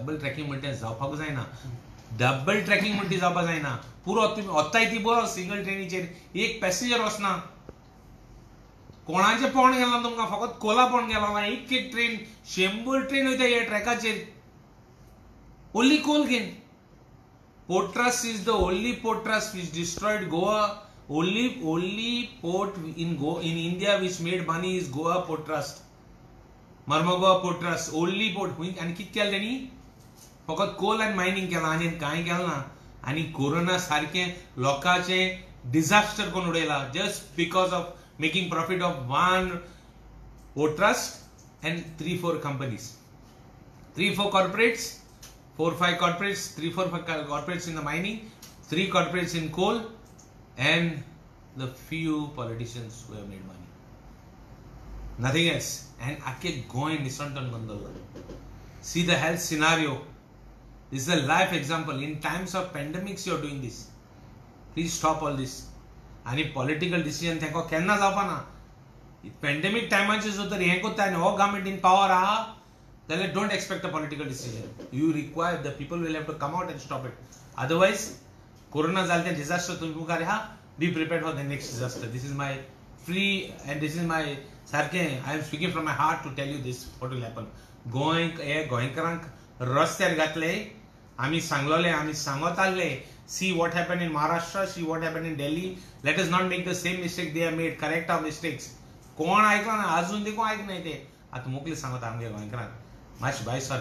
Double tracking म्हणते जावपाक जायना डबल ट्रॅकिंग म्हणते जावपाक जायना पुरो तुम्ही वत्ताय ती बस सिंगल ट्रेनीचेर एक पॅसेंजर वचना कोणाचे पोण गेला तुमकां फकत कोला पोण गेला ना एक ट्रेन 100 ट्रेन वयता ह्या ट्रॅकाचेर ओन्ली कोल घेन Port Trust is the only port trust which destroyed Goa. Only port in India which made money is Goa Port Trust. Marmagua Port Trust. Only port. आणि कित केलं त्यांनी फकत कोल आणि मायनिंग केला आणि काय केलं ना आणि कोरोना सारखे लोकांचे डिझास्टर कोण उडयला just because of making profit of one port trust and 3-4 companies 3-4 corporates 4-5 corporates, 3-4 corporates in the mining, 3 corporates in coal, and the few politicians who have made money. Nothing else. And ake going nisantan bandalla. See the health scenario. This is a life example. In times of pandemics, you are doing this. Please stop all this. Any political decision theko kenna जावपाना. Pandemic time anches utar हे कोत्ता हो government in power aha. Then don't expect a political decision. You require the people will have to come out and stop it. Otherwise, Corona zalte disaster tumhi mukare ha. Be prepared for the next disaster. This is my free and this is my sarke. I am speaking from my heart to tell you this. What will happen? Goenkarank rastyar gatle. Ami sanglole, ami sangotalle. See what happened in Maharashtra. See what happened in Delhi. Let us not make the same mistake they have made. Correct our mistakes. कोण ऐकला ना अजून देखो ऐक नाही ते आता मोकली सांगत आमगे गोंयकारांक मातशें भायर सर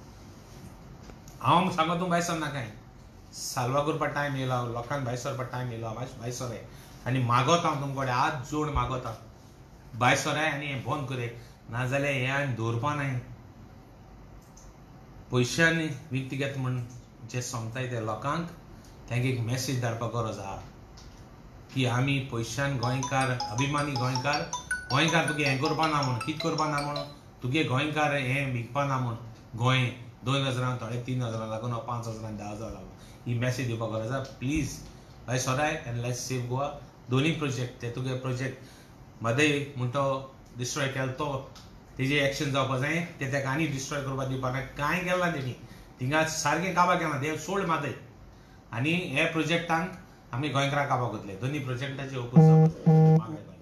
हांव सांगतो भायर सर नाका सालवा करपा टायम येयलो लोकांक भायर सरपा टायम येयलो मातशें भायर सर आनी मागोत हांव तुमचे कडेन हात जोड मागोता भायर सर आनी हें बंद करे नाजाल्यार हें आनी दवरपा नाय पयशांनी विकती घेता म्हण जे सांगताय ते लोकांक तांकां एक मॅसेज धाडपाक गरज आहा की आमी पयशान गोंयकार अभिमानी गोंयकार तुगे हें करपा ना म्हण कितें करपा ना म्हण तुगे गोंयकार हें विकपा ना म्हण गोंय 2000 थोडे 3000 लागून 5000 10,000 लागून ही मॅसेज दिवपाक गरज आसा प्लीज भाई सोराय एंड लेट्स सेव गोवा दोनी प्रोजेक्ट ते तुगे प्रोजेक्ट मदे म्हणटो डिस्ट्रॉय केलो तो तेजे एक्शन जावपा जाय ते ताका आनी डिस्ट्रॉय करपा दिवपाक कांय केला तेणी थिंगा सारकें काबार केला ते सोड मादय आनी हे प्रोजेक्टांक आमी गोंयकारांक काबार करतले दोनी प्रोजेक्टाचे ओपूस